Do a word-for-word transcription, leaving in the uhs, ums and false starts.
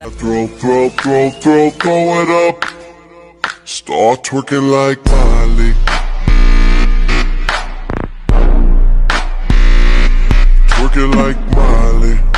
Throw, throw, throw, throw, throw it up. Start twerking like Miley. Twerking like Miley.